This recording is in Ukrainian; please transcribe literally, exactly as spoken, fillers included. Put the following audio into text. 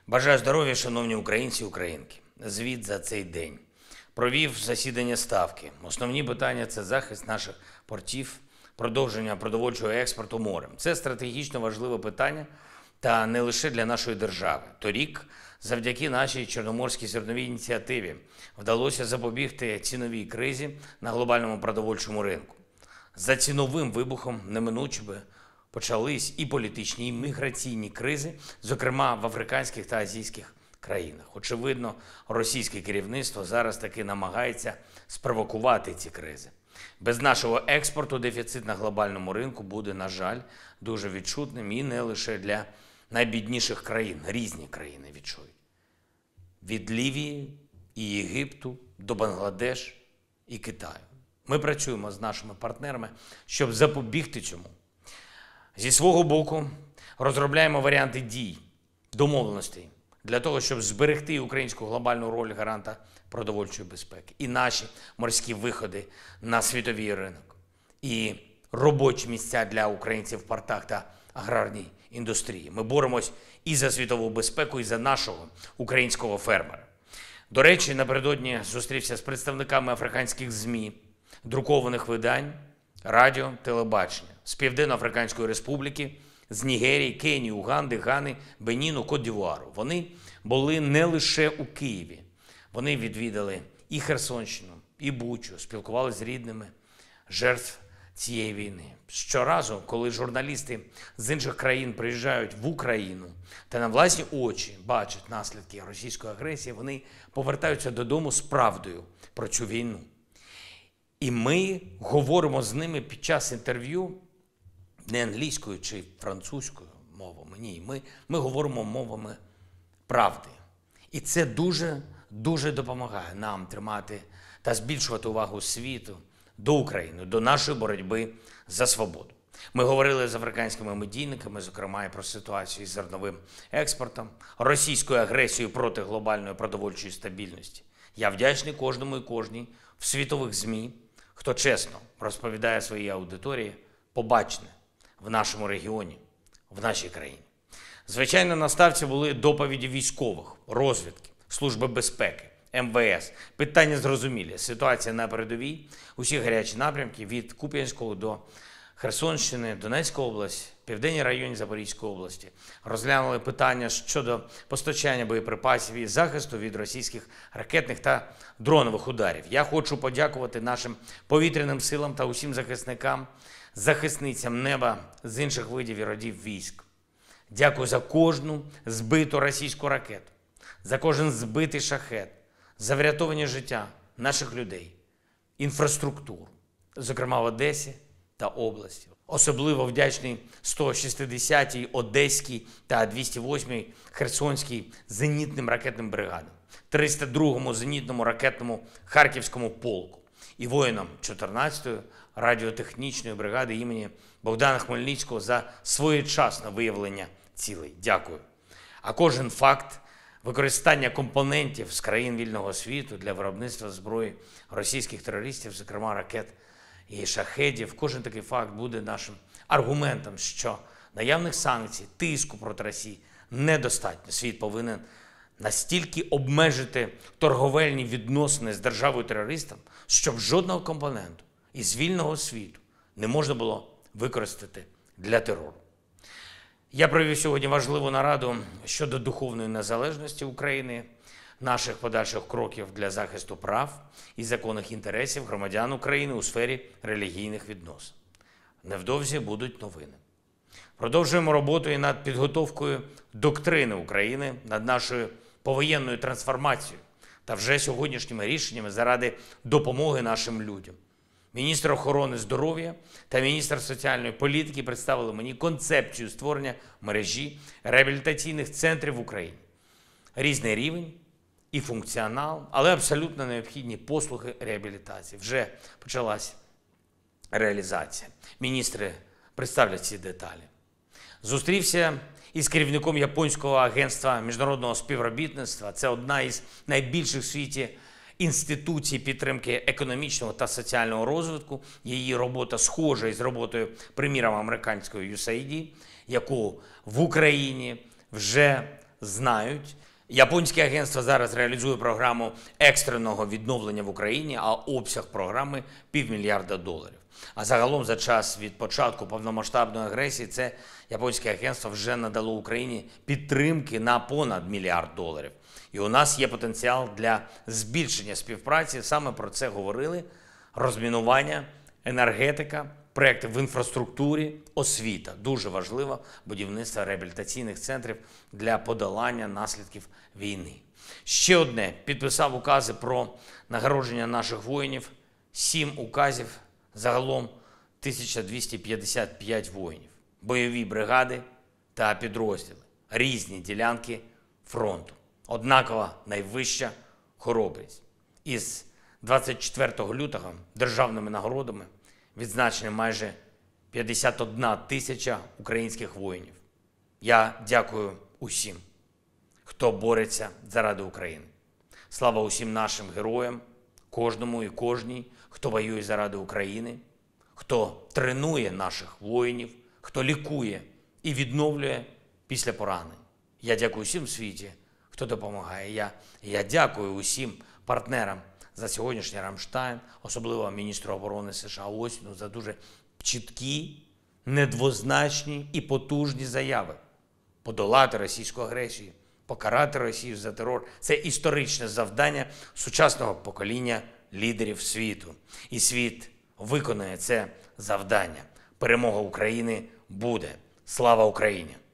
Бажаю здоров'я, шановні українці і українки. Звіт за цей день. Провів засідання Ставки. Основні питання – це захист наших портів, продовження продовольчого експорту морем. Це стратегічно важливе питання, та не лише для нашої держави. Торік, завдяки нашій Чорноморській зерновій ініціативі, вдалося запобігти ціновій кризі на глобальному продовольчому ринку. За ціновим вибухом неминуче би почались і політичні, і міграційні кризи, зокрема в африканських та азійських країнах. Очевидно, російське керівництво зараз таки намагається спровокувати ці кризи. Без нашого експорту дефіцит на глобальному ринку буде, на жаль, дуже відчутним і не лише для найбідніших країн. Різні країни відчують. Від Лівії і Єгипту до Бангладеш і Китаю. Ми працюємо з нашими партнерами, щоб запобігти цьому. Зі свого боку розробляємо варіанти дій, домовленостей для того, щоб зберегти українську глобальну роль гаранта продовольчої безпеки. І наші морські виходи на світовий ринок. І робочі місця для українців в портах та аграрній індустрії. Ми боремось і за світову безпеку, і за нашого українського фермера. До речі, напередодні зустрівся з представниками африканських ЗМІ, друкованих видань, радіо, телебачення, з Південно-Африканської Республіки, з Нігерії, Кенії, Уганди, Гани, Беніну, Кот-д'Івуару. Вони були не лише у Києві. Вони відвідали і Херсонщину, і Бучу, спілкувалися з рідними жертв цієї війни. Щоразу, коли журналісти з інших країн приїжджають в Україну та на власні очі бачать наслідки російської агресії, вони повертаються додому з правдою про цю війну. І ми говоримо з ними під час інтерв'ю не англійською чи французькою мовами, ні. Ми, ми говоримо мовами правди. І це дуже, дуже допомагає нам тримати та збільшувати увагу світу до України, до нашої боротьби за свободу. Ми говорили з африканськими медійниками, зокрема і про ситуацію з зерновим експортом, російською агресією проти глобальної продовольчої стабільності. Я вдячний кожному і кожній в світових ЗМІ, хто чесно розповідає своїй аудиторії побачене в нашому регіоні, в нашій країні. Звичайно, на ставці були доповіді військових, розвідки, Служби безпеки, ем ве ес. Питання зрозумілі. Ситуація на передовій, усі гарячі напрямки від Куп'янського до Херсонщини, Донецька область, південні райони Запорізької області. Розглянули питання щодо постачання боєприпасів і захисту від російських ракетних та дронових ударів. Я хочу подякувати нашим повітряним силам та усім захисникам, захисницям неба з інших видів і родів військ. Дякую за кожну збиту російську ракету, за кожен збитий шахет, за врятовані життя наших людей, інфраструктуру, зокрема в Одесі та області. Особливо вдячний сто шістдесятій Одеській та двісті восьмій Херсонській зенітним ракетним бригадам, триста другому зенітному ракетному Харківському полку і воїнам чотирнадцятої радіотехнічної бригади імені Богдана Хмельницького за своєчасне виявлення цілей. Дякую. А кожен факт використання компонентів з країн вільного світу для виробництва зброї російських терористів, зокрема ракет і шахедів, кожен такий факт буде нашим аргументом, що наявних санкцій, тиску проти Росії недостатньо. Світ повинен настільки обмежити торговельні відносини з державою-терористом, щоб жодного компоненту із вільного світу не можна було використати для терору. Я провів сьогодні важливу нараду щодо духовної незалежності України, наших подальших кроків для захисту прав і законних інтересів громадян України у сфері релігійних відносин. Невдовзі будуть новини. Продовжуємо роботу і над підготовкою доктрини України, над нашою повоєнною трансформацією та вже сьогоднішніми рішеннями заради допомоги нашим людям. Міністр охорони здоров'я та міністр соціальної політики представили мені концепцію створення мережі реабілітаційних центрів в Україні. Різний рівень і функціонал, але абсолютно необхідні послуги реабілітації. Вже почалась реалізація. Міністри представлять ці деталі. Зустрівся із керівником Японського агентства міжнародного співробітництва. Це одна із найбільших в світі інституцій підтримки економічного та соціального розвитку. Її робота схожа із роботою, приміром, американської ю ес ей ай ді, яку в Україні вже знають. Японське агентство зараз реалізує програму екстреного відновлення в Україні, а обсяг програми – півмільярда доларів. А загалом за час від початку повномасштабної агресії це японське агентство вже надало Україні підтримки на понад мільярд доларів. І у нас є потенціал для збільшення співпраці, саме про це говорили: розмінування, енергетика, проекти в інфраструктурі, освіта. Дуже важливо будівництво реабілітаційних центрів для подолання наслідків війни. Ще одне. Підписав укази про нагородження наших воїнів. Сім указів, загалом тисяча двісті п'ятдесят п'ять воїнів. Бойові бригади та підрозділи. Різні ділянки фронту. Однакова найвища хоробрість. Із двадцять четвертого лютого державними нагородами відзначені майже п'ятдесят одна тисяча українських воїнів. Я дякую усім, хто бореться заради України. Слава усім нашим героям, кожному і кожній, хто воює заради України, хто тренує наших воїнів, хто лікує і відновлює після поранень. Я дякую всім в світі, хто допомагає. Я, я дякую усім партнерам за сьогоднішній Рамштайн, особливо міністру оборони США Остіну, за дуже чіткі, недвозначні і потужні заяви. Подолати російську агресію, покарати Росію за терор – це історичне завдання сучасного покоління лідерів світу. І світ виконає це завдання. Перемога України буде. Слава Україні!